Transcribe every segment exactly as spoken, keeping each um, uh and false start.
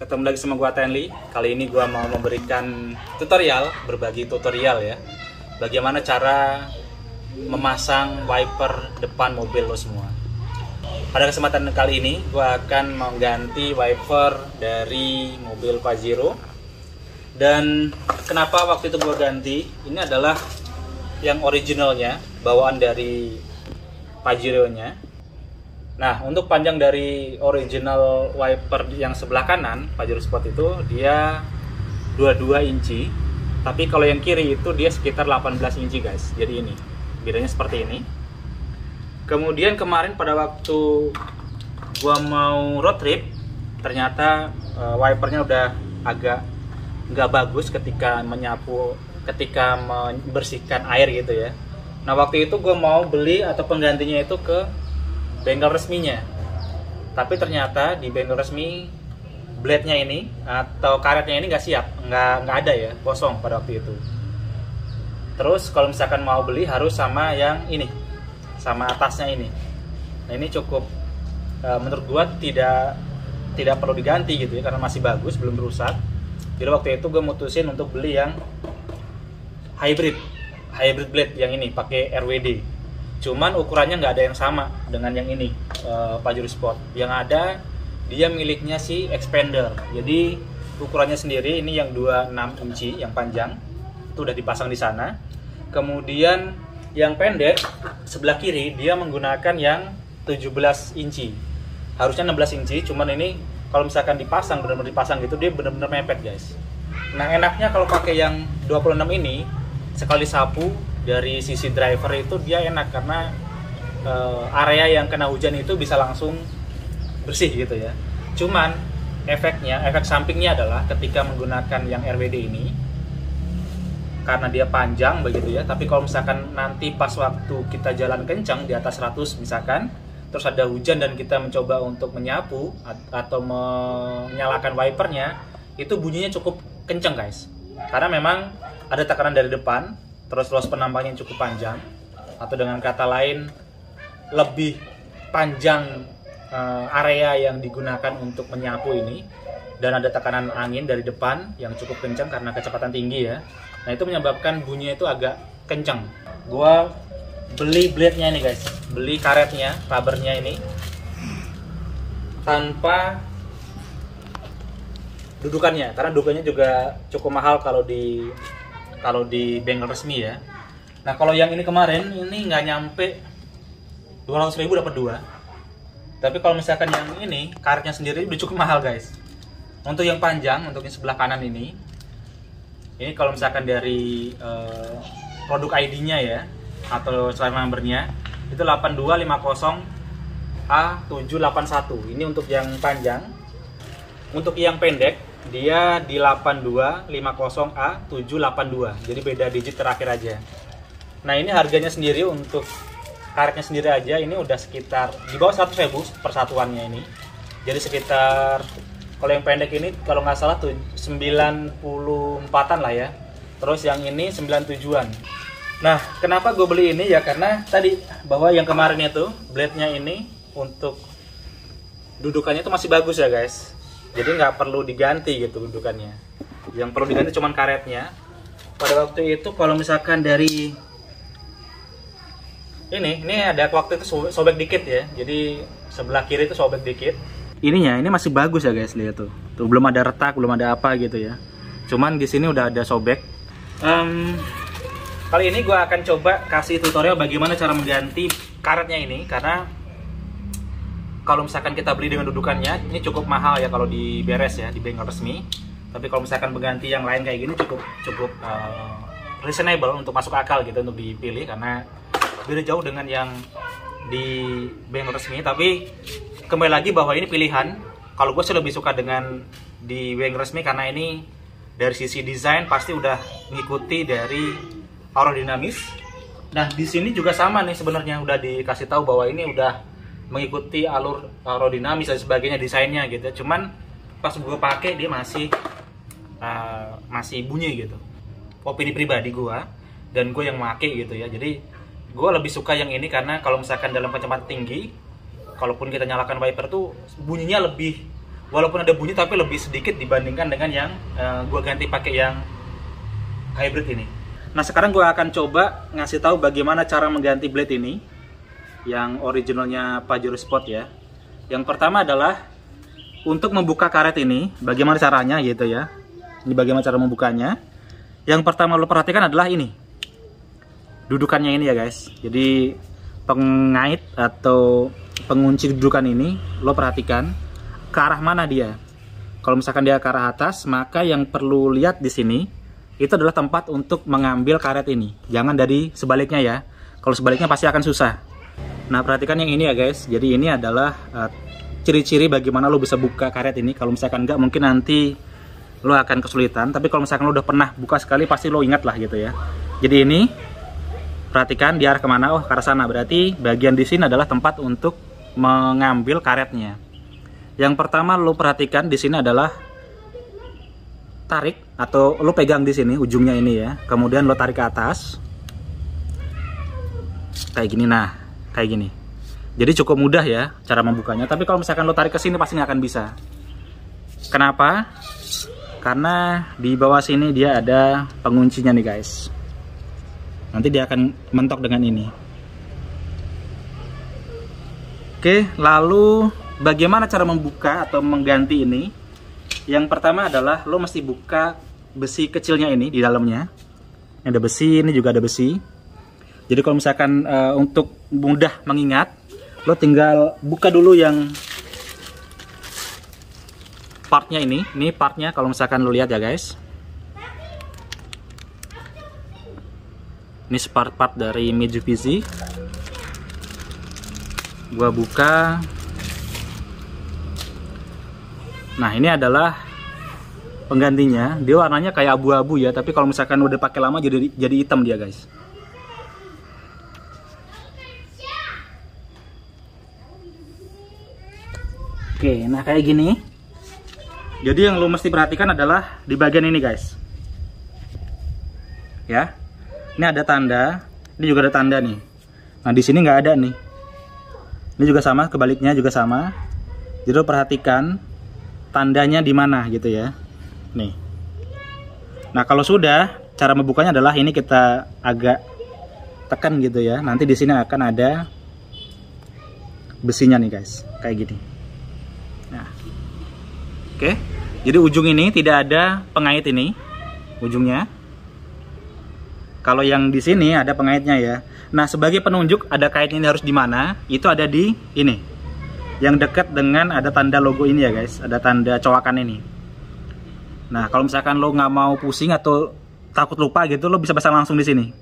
ketemu lagi sama gua Tenli. Kali ini gua mau memberikan tutorial, berbagi tutorial ya. Bagaimana cara memasang wiper depan mobil lo semua. Pada kesempatan kali ini gua akan mengganti wiper dari mobil Pajero. Dan kenapa waktu itu gua ganti? Ini adalah yang originalnya, bawaan dari Pajero-nya. Nah, untuk panjang dari original wiper yang sebelah kanan, Pajero Sport itu, dia dua puluh dua inci. Tapi kalau yang kiri itu dia sekitar delapan belas inci guys. Jadi ini, bedanya seperti ini. Kemudian kemarin pada waktu gua mau road trip, ternyata uh, wipernya udah agak nggak bagus ketika menyapu, ketika membersihkan air gitu ya. Nah, waktu itu gua mau beli atau penggantinya itu ke bengkel resminya, tapi ternyata di bengkel resmi blade-nya ini atau karetnya ini nggak siap, nggak nggak ada ya, kosong pada waktu itu. Terus kalau misalkan mau beli harus sama yang ini, sama atasnya ini. Nah ini cukup e, menurut gua tidak tidak perlu diganti gitu ya, karena masih bagus, belum rusak. Jadi waktu itu gue mutusin untuk beli yang hybrid, hybrid blade yang ini pakai R W D. Cuman ukurannya nggak ada yang sama dengan yang ini, uh, Pajero Sport. Yang ada dia miliknya si expander. Jadi ukurannya sendiri ini yang dua puluh enam inci yang panjang itu udah dipasang di sana. Kemudian yang pendek sebelah kiri dia menggunakan yang tujuh belas inci. Harusnya enam belas inci, cuman ini kalau misalkan dipasang benar-benar dipasang gitu dia benar-benar mepet guys. Nah enaknya kalau pakai yang dua puluh enam ini, sekali sapu dari sisi driver itu dia enak karena uh, area yang kena hujan itu bisa langsung bersih gitu ya. Cuman efeknya, efek sampingnya adalah ketika menggunakan yang R W D ini, karena dia panjang begitu ya, tapi kalau misalkan nanti pas waktu kita jalan kencang di atas seratus misalkan, terus ada hujan dan kita mencoba untuk menyapu atau menyalakan wipernya, itu bunyinya cukup kencang guys. Karena memang ada tekanan dari depan, terus los penampangnya cukup panjang, atau dengan kata lain lebih panjang uh, area yang digunakan untuk menyapu ini, dan ada tekanan angin dari depan yang cukup kencang karena kecepatan tinggi ya. Nah itu menyebabkan bunyinya itu agak kencang. Gua beli blade-nya ini guys, beli karetnya, rubbernya ini tanpa dudukannya, karena dudukannya juga cukup mahal kalau di kalau di bengkel resmi ya. Nah kalau yang ini kemarin ini nggak nyampe dua ratus ribu dapat dua. Tapi kalau misalkan yang ini karetnya sendiri udah cukup mahal guys. Untuk yang panjang, untuk yang sebelah kanan ini, ini kalau misalkan dari uh, produk I D-nya ya atau serial number-nya itu delapan dua lima nol A tujuh delapan satu. Ini untuk yang panjang. Untuk yang pendek dia di delapan dua lima nol A tujuh delapan dua, jadi beda digit terakhir aja. Nah ini harganya sendiri untuk karetnya sendiri aja ini udah sekitar di bawah seratus ribu persatuannya ini. Jadi sekitar kalau yang pendek ini kalau nggak salah tuh sembilan puluh empatan lah ya. Terus yang ini sembilan puluh tujuhan. Nah kenapa gue beli ini ya, karena tadi bahwa yang kemarin itu blade-nya ini untuk dudukannya itu masih bagus ya guys. Jadi nggak perlu diganti gitu dudukannya. Yang perlu diganti cuman karetnya. Pada waktu itu kalau misalkan dari ini, ini ada waktu itu sobek dikit ya. Jadi sebelah kiri itu sobek dikit. Ininya ini masih bagus ya guys, lihat tuh. Tuh belum ada retak, belum ada apa gitu ya. Cuman di sini udah ada sobek. Um, kali ini gue akan coba kasih tutorial bagaimana cara mengganti karetnya ini, karena kalau misalkan kita beli dengan dudukannya ini cukup mahal ya kalau di beres ya di bengkel resmi. Tapi kalau misalkan mengganti yang lain kayak gini cukup cukup uh, reasonable untuk masuk akal gitu untuk dipilih, karena beda jauh dengan yang di bengkel resmi. Tapi kembali lagi bahwa ini pilihan. Kalau gue sih lebih suka dengan di bengkel resmi karena ini dari sisi desain pasti udah mengikuti dari aerodinamis. Nah di sini juga sama nih sebenarnya, udah dikasih tahu bahwa ini udah mengikuti alur aerodinamis dan sebagainya desainnya gitu. Cuman pas gue pakai dia masih uh, masih bunyi gitu. Opini pribadi gue dan gue yang pakai gitu ya. Jadi gue lebih suka yang ini karena kalau misalkan dalam kecepatan tinggi, kalaupun kita nyalakan wiper tuh bunyinya lebih walaupun ada bunyi tapi lebih sedikit dibandingkan dengan yang uh, gue ganti pakai yang hybrid ini. Nah sekarang gue akan coba ngasih tahu bagaimana cara mengganti blade ini yang originalnya Pajero Sport ya. Yang pertama adalah untuk membuka karet ini, bagaimana caranya gitu ya. Ini bagaimana cara membukanya. Yang pertama lo perhatikan adalah ini, dudukannya ini ya guys. Jadi pengait atau pengunci dudukan ini lo perhatikan ke arah mana dia. Kalau misalkan dia ke arah atas, maka yang perlu lihat di sini itu adalah tempat untuk mengambil karet ini. Jangan dari sebaliknya ya. Kalau sebaliknya pasti akan susah. Nah perhatikan yang ini ya guys. Jadi ini adalah ciri-ciri uh, bagaimana lo bisa buka karet ini. Kalau misalkan enggak, mungkin nanti lo akan kesulitan. Tapi kalau misalkan lo udah pernah buka sekali, pasti lo ingat lah gitu ya. Jadi ini perhatikan di arah kemana. Oh, ke arah sana. Berarti bagian di sini adalah tempat untuk mengambil karetnya. Yang pertama lo perhatikan di sini adalah tarik atau lo pegang di sini ujungnya ini ya. Kemudian lo tarik ke atas. Kayak gini, nah, kayak gini. Jadi cukup mudah ya cara membukanya. Tapi kalau misalkan lo tarik ke sini pasti nggak akan bisa. Kenapa? Karena di bawah sini dia ada penguncinya nih guys. Nanti dia akan mentok dengan ini. Oke, lalu bagaimana cara membuka atau mengganti ini? Yang pertama adalah lo mesti buka besi kecilnya ini di dalamnya. Ini ada besi, ini juga ada besi. Jadi kalau misalkan uh, untuk mudah mengingat, lo tinggal buka dulu yang partnya ini. Ini partnya kalau misalkan lo lihat ya guys. Ini part-part dari Mitsubishi. Gua buka. Nah ini adalah penggantinya. Dia warnanya kayak abu-abu ya, tapi kalau misalkan udah pakai lama jadi jadi hitam dia guys. Oke, nah kayak gini. Jadi yang lo mesti perhatikan adalah di bagian ini guys. Ya, ini ada tanda, ini juga ada tanda nih. Nah di sini nggak ada nih. Ini juga sama, kebaliknya juga sama. Jadi lo perhatikan tandanya di mana gitu ya. Nih. Nah, kalau sudah, cara membukanya adalah ini kita agak tekan gitu ya. Nanti di sini akan ada besinya nih, guys. Kayak gini. Nah. Oke. Jadi ujung ini tidak ada pengait ini. Ujungnya. Kalau yang di sini ada pengaitnya ya. Nah, sebagai penunjuk ada kaitnya ini harus di mana? Itu ada di ini. Yang dekat dengan ada tanda logo ini ya guys, ada tanda cowakan ini. Nah kalau misalkan lo nggak mau pusing atau takut lupa gitu, lo bisa pasang langsung di sini.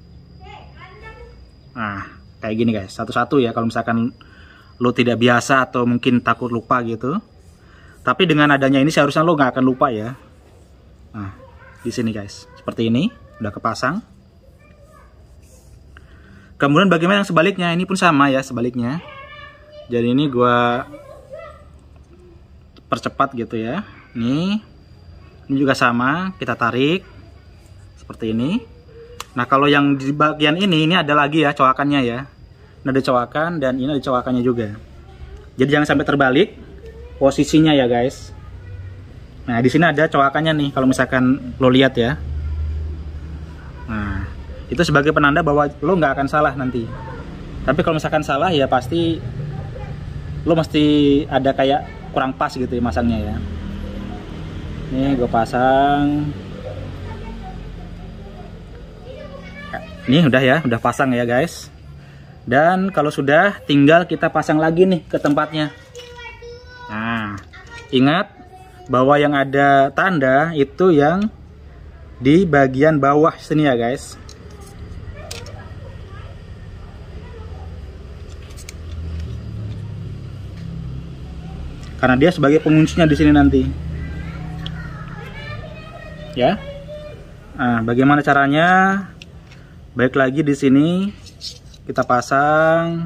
Nah kayak gini guys, satu-satu ya. Kalau misalkan lo tidak biasa atau mungkin takut lupa gitu, tapi dengan adanya ini seharusnya lo nggak akan lupa ya. Nah di sini guys, seperti ini udah kepasang. Kemudian bagaimana yang sebaliknya? Ini pun sama ya sebaliknya. Jadi ini gua percepat gitu ya. Nih, ini juga sama, kita tarik seperti ini. Nah kalau yang di bagian ini, ini ada lagi ya cowakannya ya. Ini ada cowakan dan ini ada cowakannya juga. Jadi jangan sampai terbalik posisinya ya guys. Nah di sini ada cowakannya nih. Kalau misalkan lo lihat ya. Nah itu sebagai penanda bahwa lo nggak akan salah nanti. Tapi kalau misalkan salah ya pasti lo mesti ada kayak kurang pas gitu ya masangnya ya. Nih gue pasang. Nih udah ya, udah pasang ya guys. Dan kalau sudah tinggal kita pasang lagi nih ke tempatnya. Nah ingat bahwa yang ada tanda itu yang di bagian bawah sini ya guys. Karena dia sebagai penguncinya di sini nanti. Ya. Nah, bagaimana caranya? Baik lagi di sini kita pasang.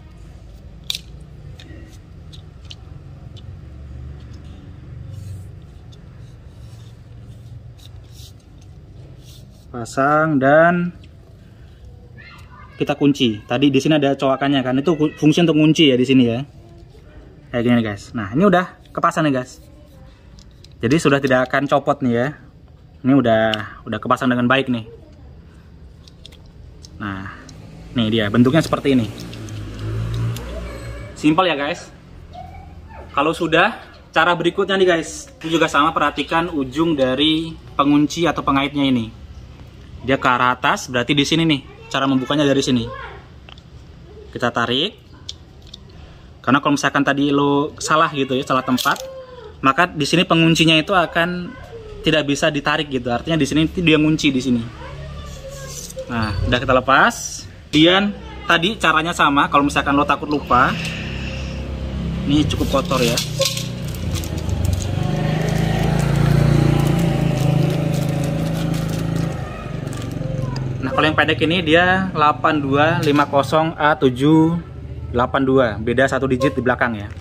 Pasang dan kita kunci. Tadi di sini ada cowakannya kan, itu fungsi untuk kunci ya di sini ya. Kayak gini guys. Nah ini udah kepasang nih guys. Jadi sudah tidak akan copot nih ya. Ini udah udah kepasang dengan baik nih. Nah, nih dia bentuknya seperti ini. Simpel ya guys. Kalau sudah, cara berikutnya nih guys, itu juga sama, perhatikan ujung dari pengunci atau pengaitnya ini. Dia ke arah atas, berarti di sini nih. Cara membukanya dari sini. Kita tarik. Karena kalau misalkan tadi lo salah gitu ya, salah tempat, maka di sini penguncinya itu akan tidak bisa ditarik gitu. Artinya di sini dia ngunci di sini. Nah, udah kita lepas. Dan tadi caranya sama. Kalau misalkan lo takut lupa, ini cukup kotor ya. Nah, kalau yang pendek ini dia delapan dua lima nol A tujuh delapan dua, beda satu digit di belakang ya.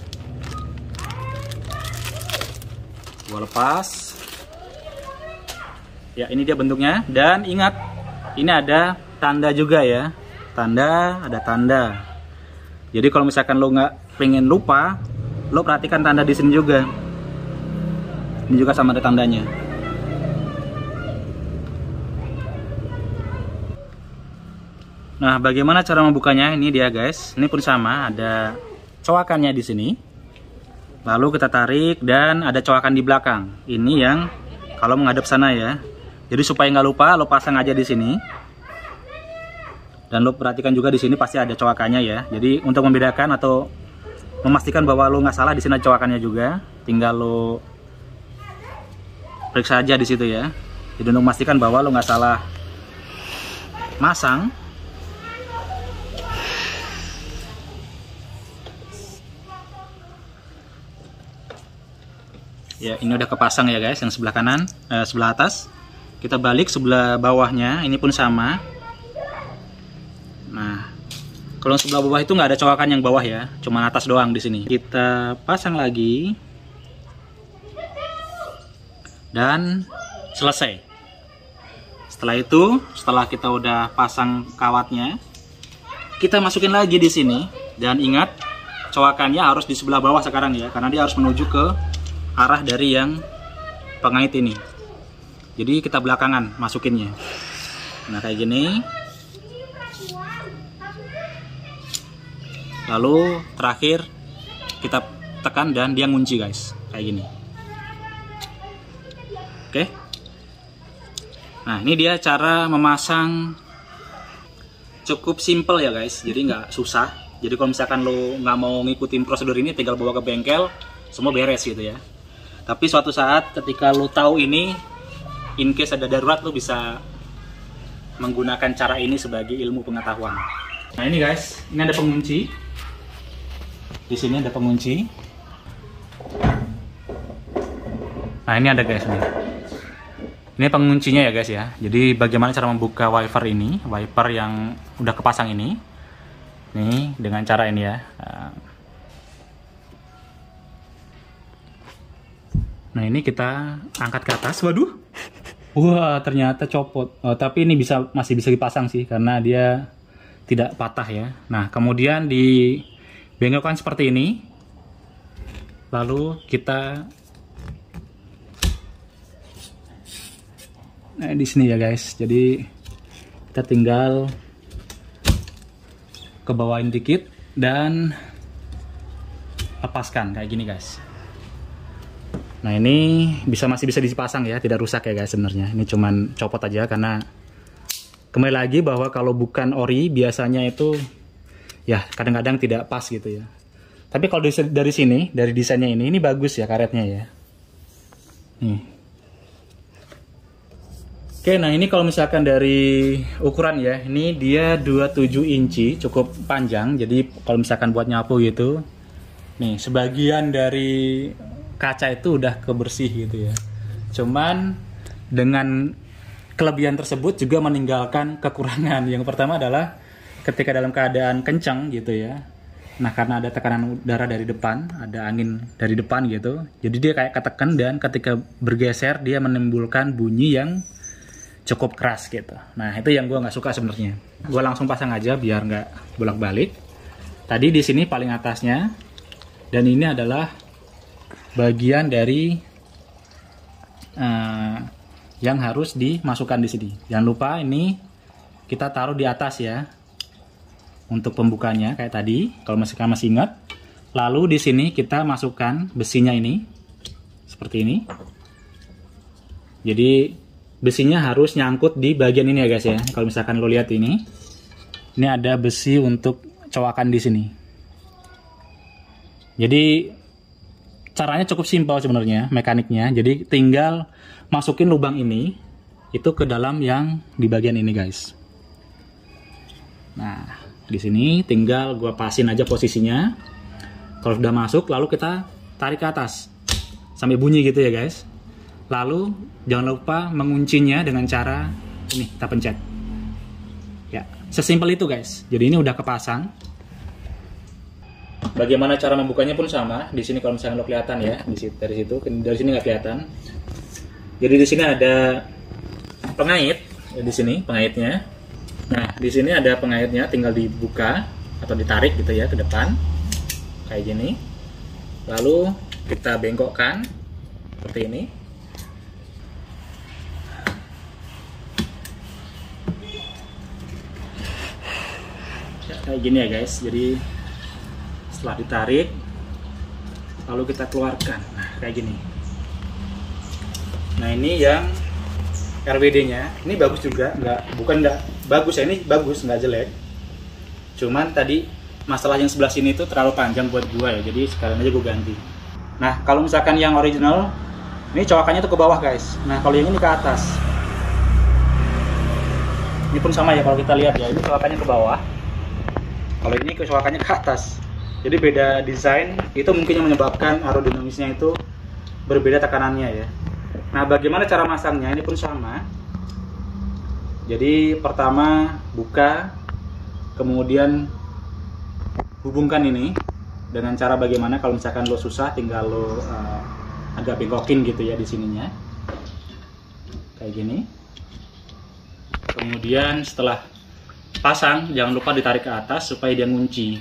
Gua lepas. Ya, ini dia bentuknya. Dan ingat, ini ada tanda juga ya. Tanda, ada tanda. Jadi kalau misalkan lo nggak pengen lupa, lo perhatikan tanda di sini juga. Ini juga sama ada tandanya. Nah, bagaimana cara membukanya? Ini dia guys. Ini pun sama, ada coakannya di sini. Lalu kita tarik dan ada coakan di belakang. Ini yang kalau menghadap sana ya. Jadi supaya nggak lupa, lo pasang aja di sini. Dan lo perhatikan juga di sini pasti ada coakannya ya. Jadi untuk membedakan atau memastikan bahwa lo nggak salah, di sini ada coakannya juga. Tinggal lo periksa aja di situ ya. Jadi untuk memastikan bahwa lo nggak salah masang. Ya, ini udah kepasang ya guys, yang sebelah kanan, eh, sebelah atas. Kita balik sebelah bawahnya, ini pun sama. Nah, kalau sebelah bawah itu nggak ada coakan yang bawah ya, cuma atas doang di sini. Kita pasang lagi. Dan selesai. Setelah itu, setelah kita udah pasang kawatnya, kita masukin lagi di sini. Dan ingat, coakannya harus di sebelah bawah sekarang ya, karena dia harus menuju ke arah dari yang pengait ini. Jadi kita belakangan masukinnya. Nah, kayak gini. Lalu terakhir kita tekan dan dia ngunci guys, kayak gini. Oke. Nah, ini dia cara memasang. Cukup simple ya guys, jadi nggak susah. Jadi kalau misalkan lo nggak mau ngikutin prosedur ini, tinggal bawa ke bengkel, semua beres gitu ya. Tapi suatu saat ketika lo tahu ini, in case ada darurat, lo bisa menggunakan cara ini sebagai ilmu pengetahuan. Nah, ini guys, ini ada pengunci. Di sini ada pengunci. Nah, ini ada guys nih. Ini penguncinya ya guys ya. Jadi bagaimana cara membuka wiper ini, wiper yang udah kepasang ini. Nih, dengan cara ini ya. Nah, ini kita angkat ke atas. Waduh. Wah, ternyata copot. Oh, tapi ini bisa masih bisa dipasang sih karena dia tidak patah ya. Nah, kemudian dibengkelkan seperti ini. Lalu kita Nah, di sini ya guys. Jadi kita tinggal ke bawain dikit dan lepaskan kayak gini guys. Nah, ini bisa masih bisa dipasang ya, tidak rusak ya guys sebenarnya. Ini cuman copot aja karena kembali lagi bahwa kalau bukan ori biasanya itu ya kadang-kadang tidak pas gitu ya. Tapi kalau dari, dari sini, dari desainnya ini, ini bagus ya karetnya ya. Nih. Oke, nah ini kalau misalkan dari ukuran ya, ini dia dua puluh tujuh inci, cukup panjang. Jadi kalau misalkan buat nyapu gitu, nih sebagian dari kaca itu udah kebersih gitu ya. Cuman dengan kelebihan tersebut juga meninggalkan kekurangan. Yang pertama adalah ketika dalam keadaan kencang gitu ya. Nah, karena ada tekanan udara dari depan, ada angin dari depan gitu. Jadi dia kayak ketekan dan ketika bergeser dia menimbulkan bunyi yang cukup keras gitu. Nah, itu yang gue nggak suka sebenarnya. Gue langsung pasang aja biar nggak bolak-balik. Tadi di sini paling atasnya, dan ini adalah bagian dari uh, yang harus dimasukkan di sini. Jangan lupa ini kita taruh di atas ya untuk pembukanya kayak tadi kalau masih masih ingat. Lalu di sini kita masukkan besinya ini seperti ini. Jadi besinya harus nyangkut di bagian ini ya guys ya. Kalau misalkan lo lihat ini, ini ada besi untuk cowakan di sini. Jadi caranya cukup simpel sebenarnya mekaniknya. Jadi tinggal masukin lubang ini itu ke dalam yang di bagian ini guys. Nah di sini tinggal gua pasin aja posisinya. Kalau sudah masuk, lalu kita tarik ke atas sampai bunyi gitu ya guys. Lalu jangan lupa menguncinya dengan cara ini kita pencet. Ya, sesimpel itu guys. Jadi ini udah kepasang. Bagaimana cara membukanya pun sama. Di sini kalau misalnya lo kelihatan ya, di situ, dari situ, dari sini nggak kelihatan. Jadi di sini ada pengait, ya, di sini pengaitnya. Nah, di sini ada pengaitnya, tinggal dibuka atau ditarik gitu ya ke depan. Kayak gini, lalu kita bengkokkan seperti ini. Ya, kayak gini ya guys. Jadi setelah ditarik, lalu kita keluarkan. Nah, kayak gini. Nah ini yang R W D-nya, ini bagus juga, nggak bukan nggak bagus ya, ini bagus nggak jelek. Cuman tadi masalah yang sebelah sini itu terlalu panjang buat gua ya, jadi sekarang aja gua ganti. Nah kalau misalkan yang original, ini cowakannya tuh ke bawah guys. Nah kalau yang ini ke atas. Ini pun sama ya kalau kita lihat ya, ini cowakannya ke bawah. Kalau ini cowakannya ke atas. Jadi beda desain, itu mungkin yang menyebabkan aerodinamisnya itu berbeda tekanannya ya. Nah bagaimana cara masangnya, ini pun sama. Jadi pertama buka, kemudian hubungkan ini dengan cara bagaimana kalau misalkan lo susah tinggal lo uh, agak bengkokin gitu ya di sininya kayak gini. Kemudian setelah pasang jangan lupa ditarik ke atas supaya dia ngunci.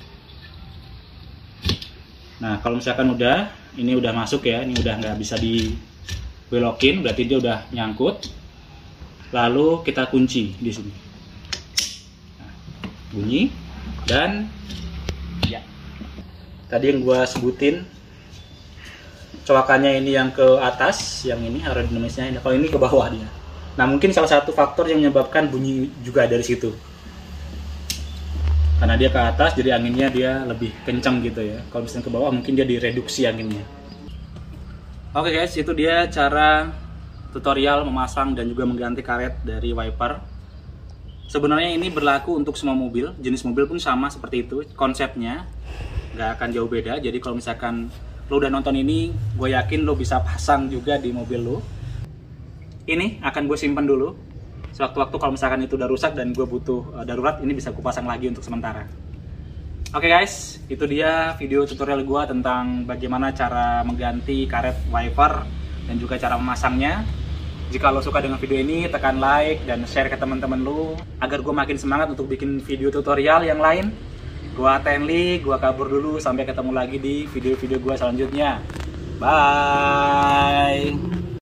Nah kalau misalkan udah ini udah masuk ya, ini udah nggak bisa dibelokin, berarti dia udah nyangkut. Lalu kita kunci di sini. Nah, bunyi dan ya tadi yang gua sebutin cowakannya ini yang ke atas, yang ini aerodinamisnya ini, kalau ini ke bawah dia. Nah mungkin salah satu faktor yang menyebabkan bunyi juga dari situ, karena dia ke atas jadi anginnya dia lebih kencang gitu ya. Kalau misalnya ke bawah mungkin dia direduksi anginnya. Oke guys, itu dia cara tutorial memasang dan juga mengganti karet dari wiper. Sebenarnya ini berlaku untuk semua mobil, jenis mobil pun sama seperti itu, konsepnya nggak akan jauh beda. Jadi kalau misalkan lo udah nonton ini, gue yakin lo bisa pasang juga di mobil lo. Ini akan gue simpan dulu, sewaktu-waktu kalau misalkan itu udah rusak dan gue butuh uh, darurat, ini bisa gue pasang lagi untuk sementara. Oke guys, itu dia video tutorial gue tentang bagaimana cara mengganti karet wiper dan juga cara memasangnya. Jika lo suka dengan video ini, tekan like dan share ke teman-teman lo agar gue makin semangat untuk bikin video tutorial yang lain. Gua Tenli, gua kabur dulu, sampai ketemu lagi di video-video gua selanjutnya. Bye.